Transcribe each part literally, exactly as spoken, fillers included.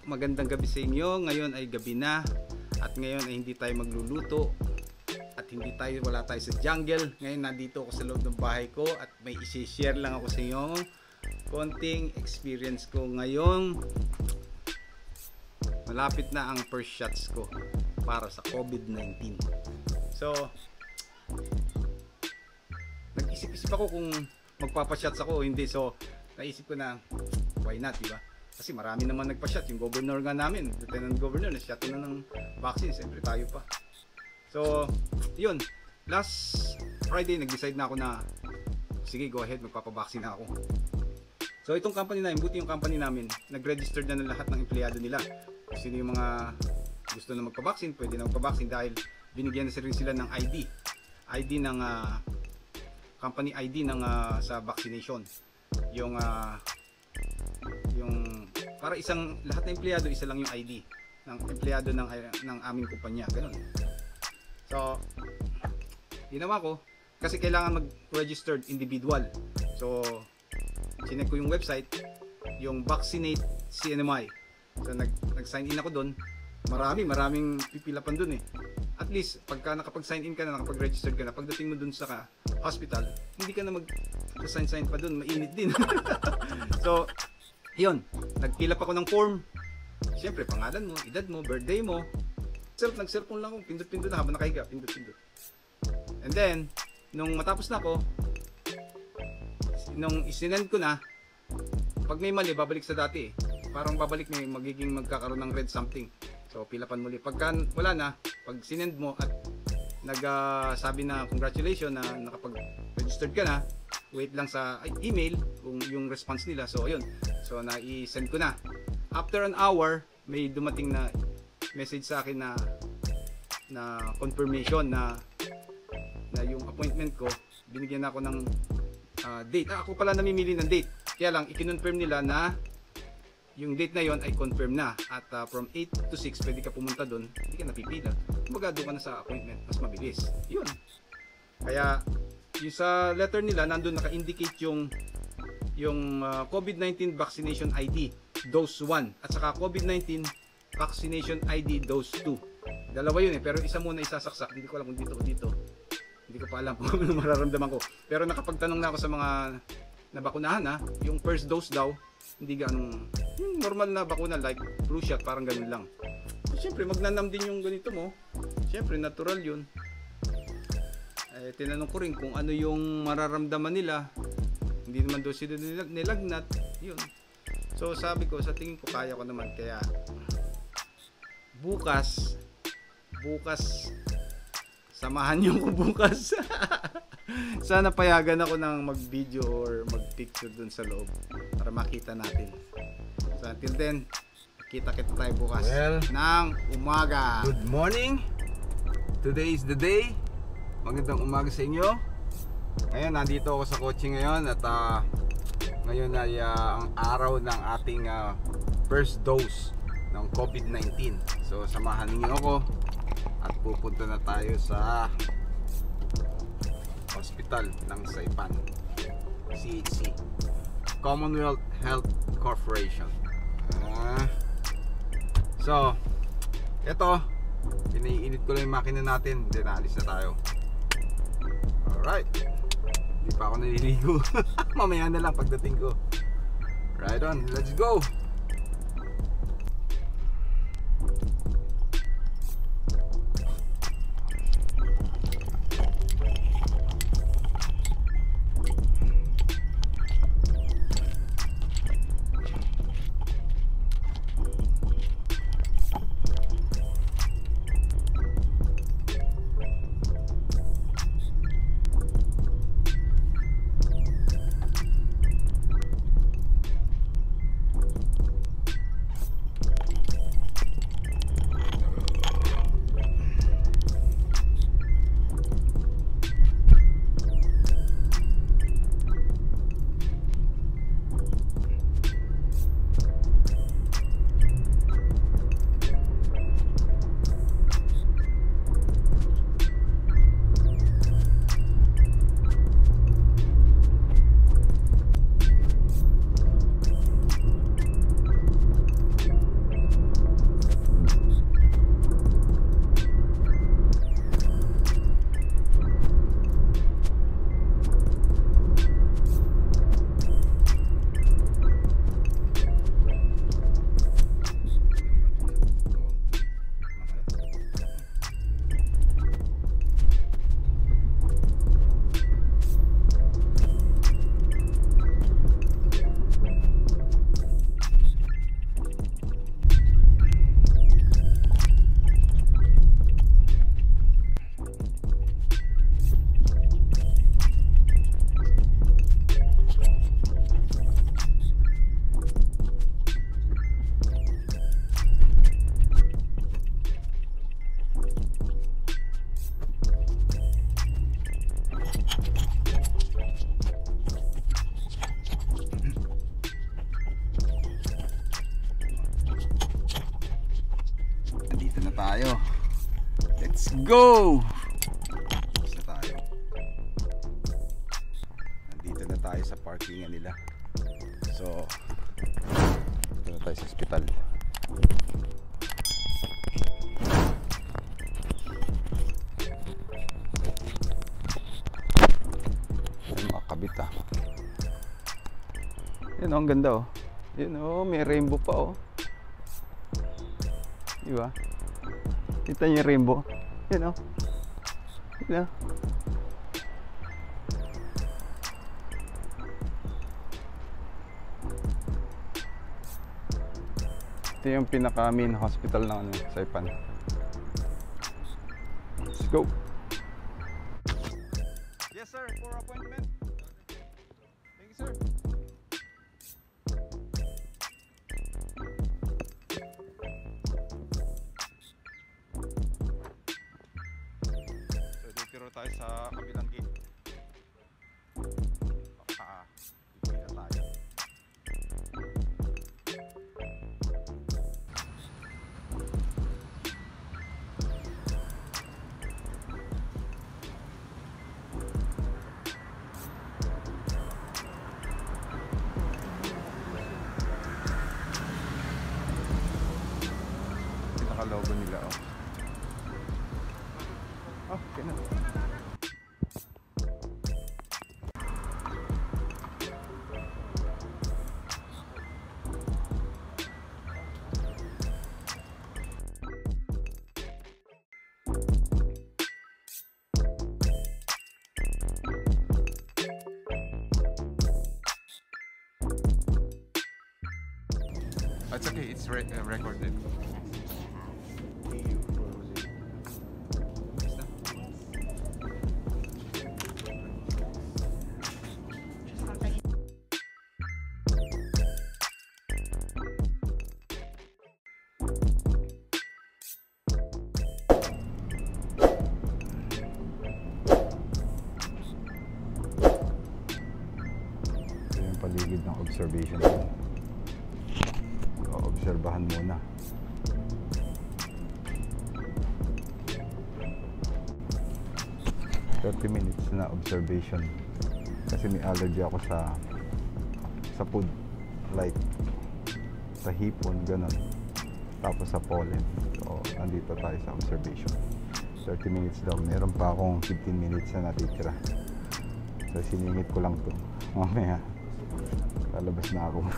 magandang gabi sa inyo. Ngayon ay gabi na at ngayon ay hindi tayo magluluto at hindi tayo, wala tayo sa jungle. Ngayon nandito ako sa loob ng bahay ko at may isi-share lang ako sa inyo konting experience ko ngayong malapit na ang first shots ko para sa COVID nineteen. So nag-isip-isip ako kung magpapashots ako o hindi. So naisip ko na why not, diba? Kasi marami naman nagpa-shot. Yung governor nga namin, lieutenant governor, na-shot na ng vaccine. Siyempre tayo pa. So, yun. Last Friday, nag-decide na ako na sige, go ahead, magpapabaksin na ako. So, itong company namin, buti yung company namin, nag-register na ng lahat ng empleyado nila. Sino yung mga gusto na magpabaksin, pwede na magpabaksin dahil binigyan na rin sila ng I D. I D ng uh, company I D ng uh, sa vaccination. Yung uh, yung para isang lahat ng empleyado isa lang yung I D ng empleyado ng ng aming kumpanya, ganun. So ginawa ko kasi kailangan mag-registered individual. So sinek ko yung website, yung Vaccinate C N M I. So nag nag-sign in ako doon. Marami, maraming pipilapan doon eh. At least pagka nakapag-sign in ka na, nakapag-register ka na, pagdating mo doon sa ka, hospital, hindi ka na mag-sign-sign pa doon, mainit din. So yun, nag-fill up ako ng form. Siyempre, pangalan mo, edad mo, birthday mo. Self, nag-cellphone lang ako, pindot-pindot na habang nakahiga, pindot-pindot. And then, nung matapos na ako, nung isinend ko na, pag may mali, babalik sa dati eh. Parang babalik, may magiging magkakaroon ng red something. So, fill upan muli. Pagka wala na, pag sinend mo at nag-sabi uh, na congratulations na nakapag-registered ka na, wait lang sa email kung yung response nila. So ayun, so na-i-send ko na. After an hour, may dumating na message sa akin na na confirmation na na yung appointment ko, binigyan ako ng uh, date. Ah, ako pala namimili ng date. Kaya lang i-confirm nila na yung date na yon ay confirm na at uh, from eight to six pwede ka pumunta doon, hindi ka napipila. Kumbaga doon ka na sa appointment, mas mabilis. Yun. Kaya yung sa letter nila nandun naka-indicate yung yung uh, COVID nineteen vaccination I D dose one at saka COVID nineteen vaccination I D dose two. Dalawa yun eh, pero isa muna isasaksak. Hindi ko alam kung dito o dito. Hindi ko pa alam kung ano mararamdaman ko. Pero nakapagtanong na ako sa mga nabakunahan ha, yung first dose daw hindi ganong yung normal na bakuna like flu shot, parang ganun lang. Siyempre magnanam din yung ganito mo. Siyempre natural yun. Eh, tinanong ko rin kung ano yung mararamdaman nila. Hindi naman daw sila nilagnat. Yun. So sabi ko, sa tingin ko kaya ko naman. Kaya bukas bukas samahan niyo ko bukas. Sana payagan ako ng mag-video or mag-picture dun sa loob para makita natin. So until then, kita-kita tayo bukas well, ng umaga. Good morning. Today is the day. Magandang umaga sa inyo. Ngayon nandito ako sa kotse ngayon at uh, ngayon ay uh, ang araw ng ating uh, first dose ng COVID nineteen. So samahan niyo ako at pupunta na tayo sa hospital ng Saipan, C H C, Commonwealth Health Corporation. uh, So eto, piniinit ko lang yung makina natin, then naalis na tayo. Alright, hindi pa ako naliligo. Mamaya na lang pagdating ko. Right on, let's go. tayo. Let's go! Tapos na tayo. Nandito na tayo sa parkingan nila. So, dito na tayo sa hospital. Ay, makakabit ah. Yun oh, ang ganda oh. Yun oh, may rainbow pa oh. Diba? Kita niyo yung rainbow. Yun oh. Yun oh. Ito yung pinaka main hospital ng ano, Saipan. Let's go. Yes sir, for appointment. Thank you sir. So dito tayo sa kabilang gate. Ah, dito tayo. Logo nila oh. Oh, okay na. It's okay, it's re uh, recorded. Paligid ng observation ko. So, obserbahan muna. thirty minutes na observation kasi may allergy ako sa sa food, like sa hipon, ganun, tapos sa pollen. So nandito tayo sa observation. Thirty minutes daw, meron pa akong fifteen minutes na natitira. So siningit ko lang to, mamaya lalabas na ako.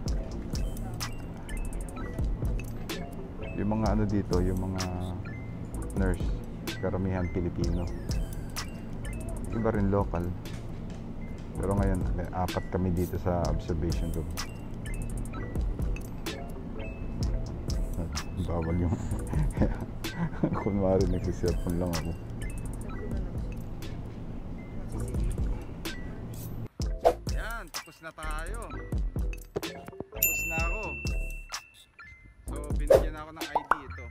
Yung mga ano dito, yung mga nurse, karamihan Pilipino, iba rin local, pero ngayon apat kami dito sa observation room. Bawal yung kunwari nagsiselfon lang ako. Yan, tapos na tayo. Tapos na ako. So binigyan ako ng I D ito.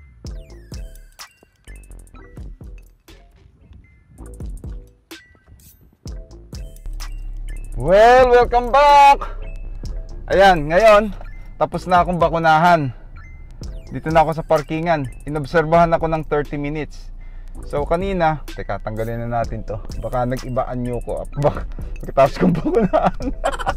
Well, welcome back! Ayan, ngayon tapos na akong bakunahan. Dito na ako sa parkingan. Inobserbahan ako ng thirty minutes. So kanina, teka, tanggalin na natin to. Baka nag-ibaan nyo ko. Baka pagkatapos kong bakunahan.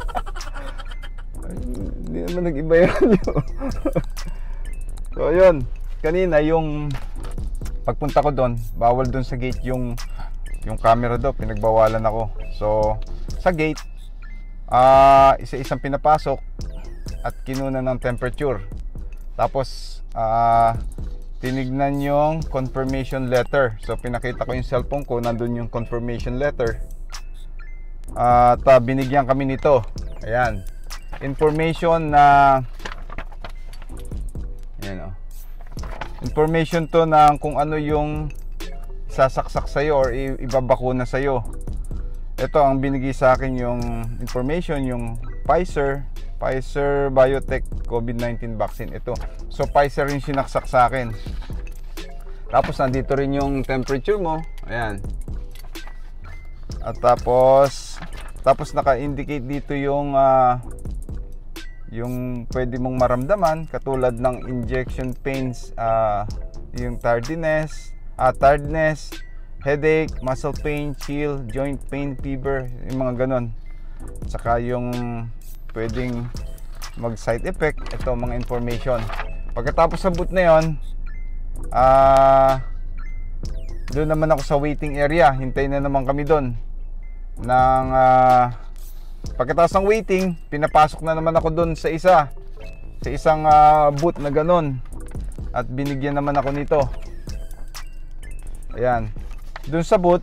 Hindi naman nag-iba yan yun. So yun, kanina yung pagpunta ko doon, bawal doon sa gate yung yung camera daw, pinagbawalan ako. So sa gate, uh, isa-isang pinapasok at kinuna ng temperature. Tapos uh, tinignan yung confirmation letter. So pinakita ko yung cellphone ko, nandun yung confirmation letter. At uh, binigyan kami nito. Ayan, information na ayan, oh. Information to na kung ano yung sasaksak sa'yo or ibabakuna sa'yo. Ito ang binigay sa akin, yung information, yung Pfizer Pfizer Biotech COVID nineteen vaccine ito. So Pfizer rin sinaksak sa akin. Tapos nandito rin yung temperature mo. Ayan. At tapos tapos naka-indicate dito yung uh, yung pwede mong maramdaman, katulad ng injection pains, uh, yung tardiness, ah, tiredness, headache, muscle pain, chill, joint pain, fever, yung mga ganon. Saka yung pwedeng mag side effect, ito mga information. Pagkatapos sa boot na yon, ah, doon naman ako sa waiting area. Hintay na naman kami doon ng uh, pagkatapos ng waiting, pinapasok na naman ako doon sa isa sa isang uh, booth na ganon, at binigyan naman ako nito. Ayan, doon sa booth,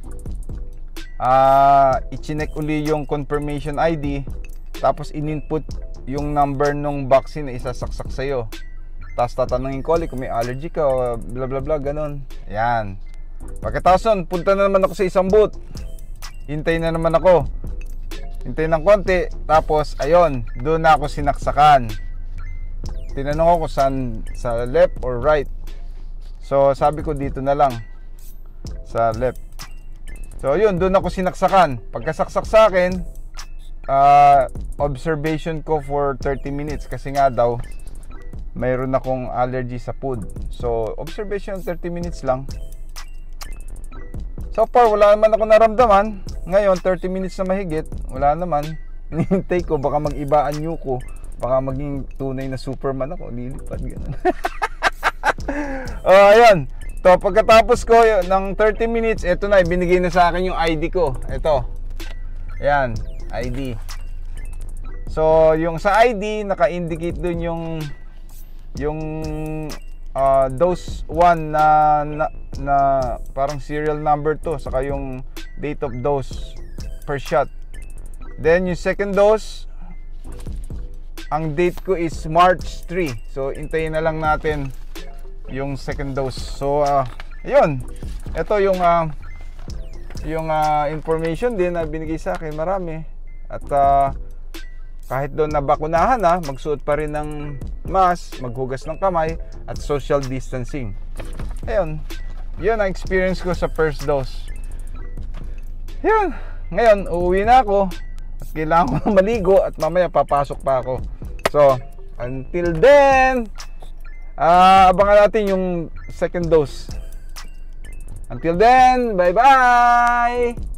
uh, i-chinek uli yung confirmation I D, tapos in-input yung number nung vaccine na isasaksak sa'yo. Tapos tatanungin ko ulit kung may allergy ka o bla bla bla, ganon. Ayan. Pagkatapos nun, punta na naman ako sa isang booth. Hintay na naman ako. Hintay ng konti. Tapos, ayun, doon na ako sinaksakan. Tinanong ako kung saan, sa left or right. So, sabi ko dito na lang. Sa left. So, yun, doon ako sinaksakan. Pagkasaksak sa akin, uh, observation ko for thirty minutes. Kasi nga daw, mayroon akong allergy sa food. So, observation thirty minutes lang. So far, wala naman ako naramdaman. Ngayon, thirty minutes na mahigit, wala naman. Hinihintay ko, baka mag-iba ang ko. Baka maging tunay na Superman ako. Lilipad, gano'n. Oh, ayun. So, pagkatapos ko ng thirty minutes, eto na, ibinigay na sa akin yung I D ko. Ito. Ayan, I D. So, yung sa I D, naka-indicate dun yung yung uh, dose one na, na na parang serial number to, saka yung date of dose per shot. Then yung second dose, ang date ko is March three. So hintayin na lang natin yung second dose. So uh, ayun, ito yung uh, yung uh, information din na binigay sa akin, marami. At uh, kahit doon na bakunahan na, magsuot pa rin ng mask, maghugas ng kamay, at social distancing. Ayun, yun ang experience ko sa first dose. Yun, ngayon uuwi na ako at kailangan ko maligo at mamaya papasok pa ako. So, until then, uh, abangan natin yung second dose. Until then, bye bye!